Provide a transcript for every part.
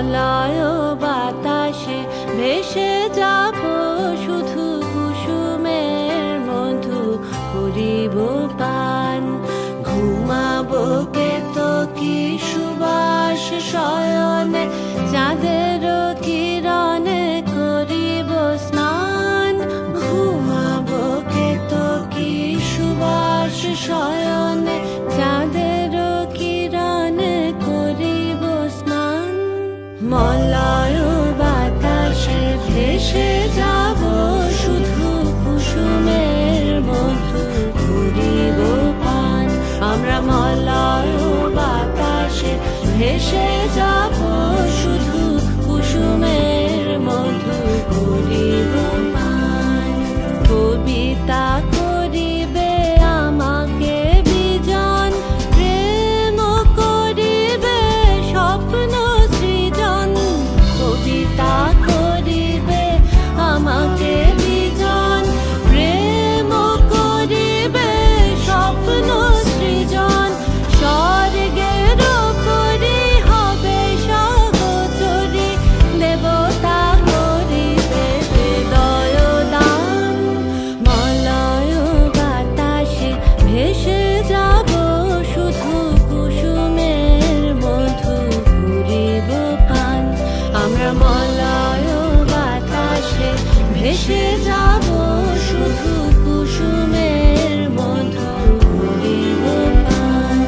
মলয় বাতাসে ভেসে যাব শুধু কুসুমের মধু করিব পান ঘুমাবো কেতকী সুবাস শয়নে চাঁদের কিরণে করিব স্নান ঘুমাবো কেতকী সুবাস শয়নে চাঁদের কিরণে করিব স্নান মলয় বাতাসে ভেসে যাব শুধু কুসুমের মধু করিব পান আমরা মলয় বাতাসে ভেসে যাব শুধু কুসুমের মধু করিব পান কবিতা করিবে আমাকে বিজন প্রেম করিবে স্বপ্ন সৃজন কবিতা করিবে আমাকে বিজন প্রেম করিবে স্বপ্ন সৃজন স্বর্গের করি হবে সহচরী দেবতা করিবে হৃদয় দান মলয় বাতাসে ভেসে যাব শুধু কুসুমের মধু করিব পান আমরা মলয় বাতাসে ভেসে যাব শুধু কুসুমের মধু করিব পান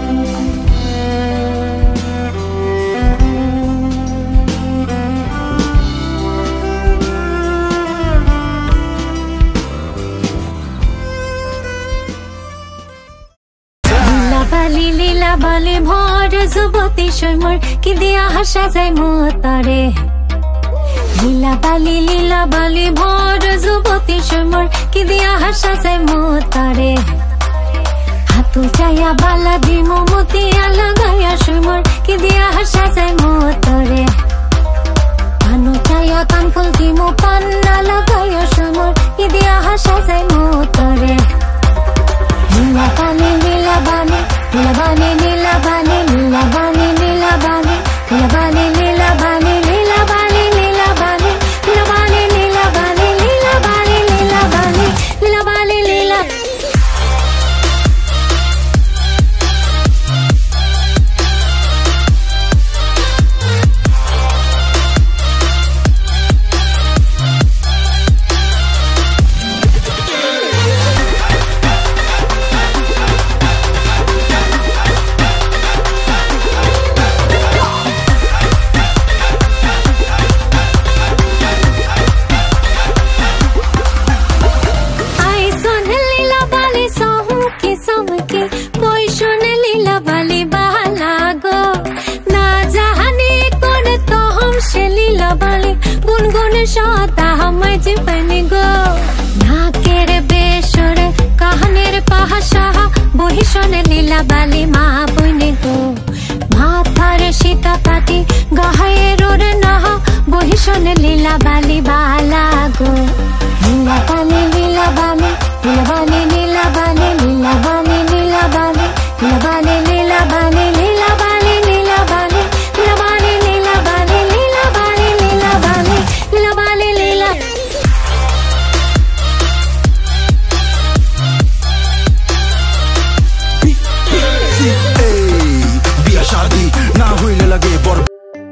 লীলা বালি ভর যুবতী সমর কি দিয়া হাসা যায় মতরে লীলা বালি ভর যুবতী সমর কি দিয়া হাসা যায় মতরে হাতু চাইয়া বালা দিমো মতিয়া লাগাইয়া সমর কি দিয়া হাসা যায় মতরে কানো চাইয়া কানফুল দিমো পান্না লাগাইয়া সমর কি দিয়া হাসা যায় মতরে নীলা বানি নীলা বানি নীলা বানি নীলা বানি নীলা বানি নীলা বানি নীলা বানি নীলা বানি নীলা বানি নীলা বানি নীলা বানি নীলা বানি নীলা বানি নীলা বানি নীলা বানি নীলা সতা হামাই জীবন গো নাকের বেসরে কাহানের পাহাসা বহিষণে লীলা বালি মা বইনে গো মাথার সীতা পাটি গায়ের ওরে নাহ বহিষণে লীলা বালি বালা গো লীলা বালি লীলা বালি লীলা বালি লীলা বালি লীলা বালি লীলা বালি লীলা বালি লীলা বালি লীলা বালি লীলা বালি লীলা বালি লীলা বালি লীলা বালি লীলা বালি লীলা বালি লীলা বিয়া শাদি না হইলে লাগে বড়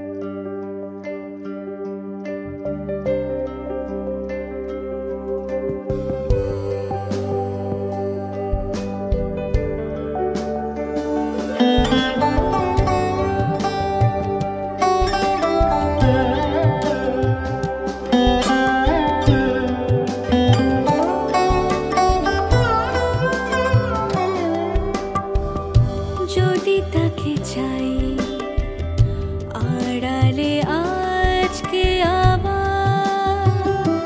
যদি তাকে চাই আড়ালে আজকে আবার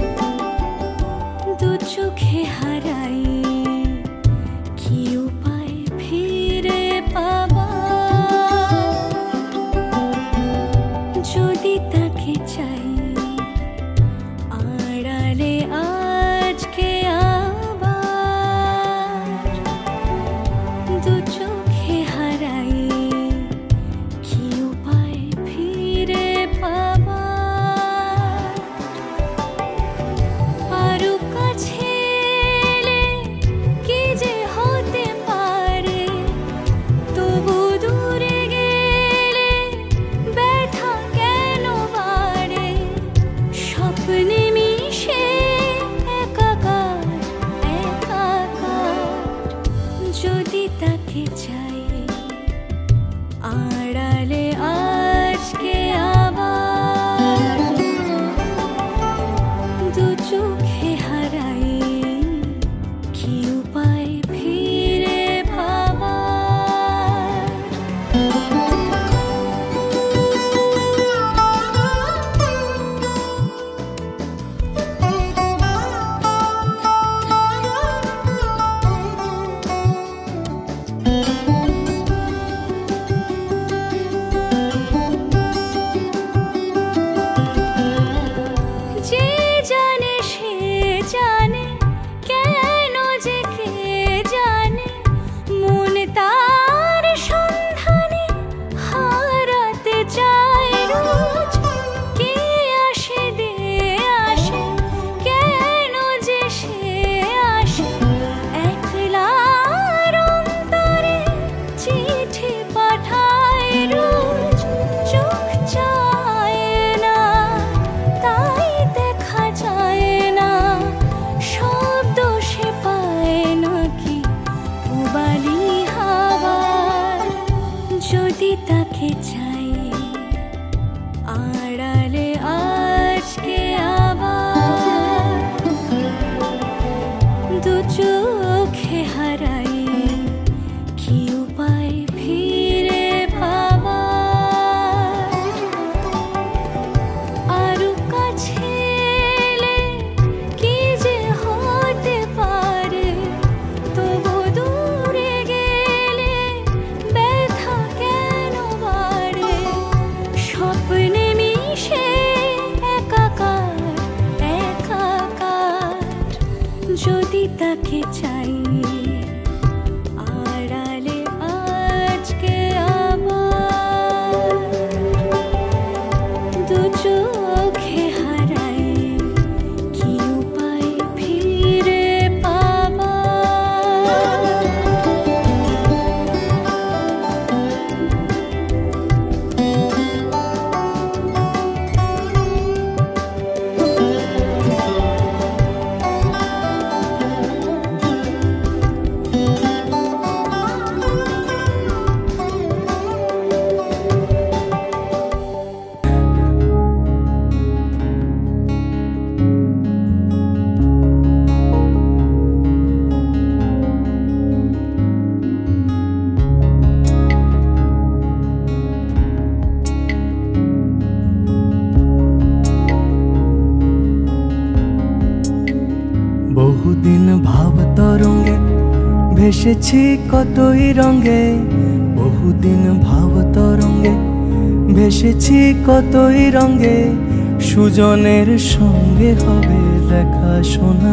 দু চোখে হারাই কি উপায় ফিরে পাবার যদি তাকে চাই আড়ালে আজকে আবার দু চোখে হারাই কি উপায় ফিরে আড়ালে আজকে আবার দু চোখে হারাই কি উপায় ফিরে পাবার আরো কাছে এলে কি যে হতে পারে তবু দূরে গেলে ব্যথা কেন বাড়ে স্বপ্নে মিশে একাকার একাকার যদি তাকে চাই আড়ালে আজকে আবার দু চোখে হারাই কি উপায় ফিরে পাবার বহুদিন ভাব তরঙ্গে ভেসেছি কতই রঙে বহুদিন ভাব তরঙ্গে ভেসেছি কতই রঙে সুজনের সঙ্গে হবে দেখা শোনা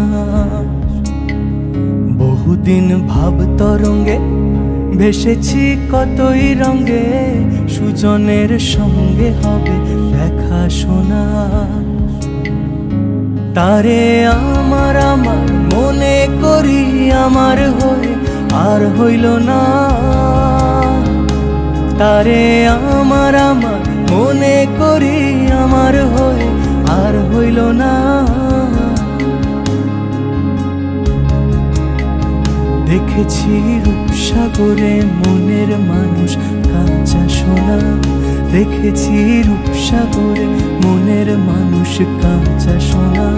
বহুদিন ভাব তরঙ্গে ভেসেছি কতই রঙে সুজনের সঙ্গে হবে দেখা শোনা তারে আমার আমার মনে করি আমার হয়ে আর হইল না তারে আমার আমার মনে করি আমার হয়ে আর হইল না দেখেছি রূপসাগরে মনের মানুষ কাঁচা সোনা দেখেছি রূপসাগরে মনের মানুষ কাঁচা সোনা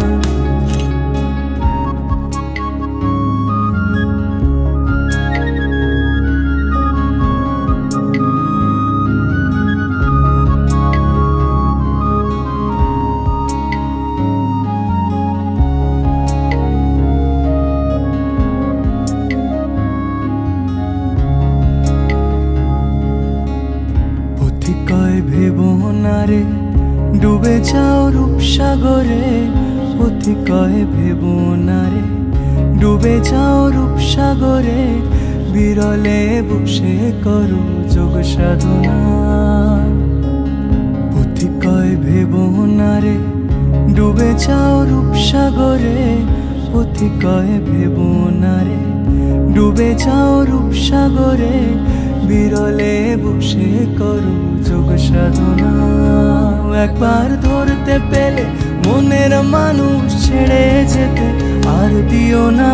ভেবনারে ডুবে যাও রূপসাগরে পথি কয় ভেবনারে ডুবে যাও রূপসাগরে বিরলে বসে করো যোগ সাধনা পথি কয় ভেবনারে ডুবে যাও রূপসাগরে পথি কয় ভেবনারে ডুবে যাও রূপসাগরে বিরলে বসে করো যোগ সাধনা একবার ধরতে পেলে মনের মানুষ ছেড়ে যেতে আর দিও না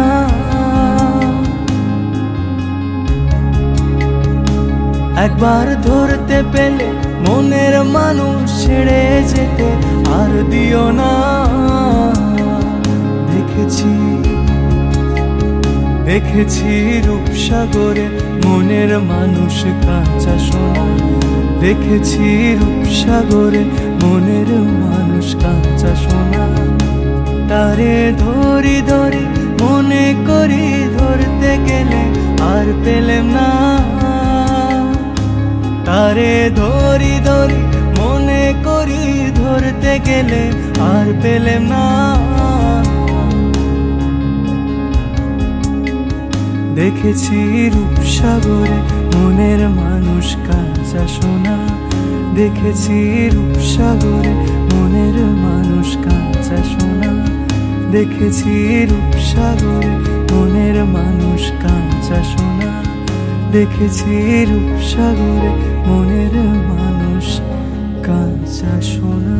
একবার ধরতে পেলে মনের মানুষ ছেড়ে যেতে আর দিও না দেখেছি দেখেছি রূপসাগরে মনের মানুষ কাঁচা সোনা দেখেছি রূপসাগরে মনের মানুষ কাঁচা সোনা তারে ধরি ধরি মনে করি ধরতে গেলে আর পেলেম না তারে ধরি ধরি মনে করি ধরতে গেলে আর পেলেম না দেখেছি রূপসাগরে মনের মানুষ কাঁচা সোনা দেখেছি রূপসাগরে মনের মানুষ কাঁচা সোনা দেখেছি রূপসাগরে মনের মানুষ কাঁচা সোনা দেখেছি রূপসাগরে মনের মানুষ কাঁচা সোনা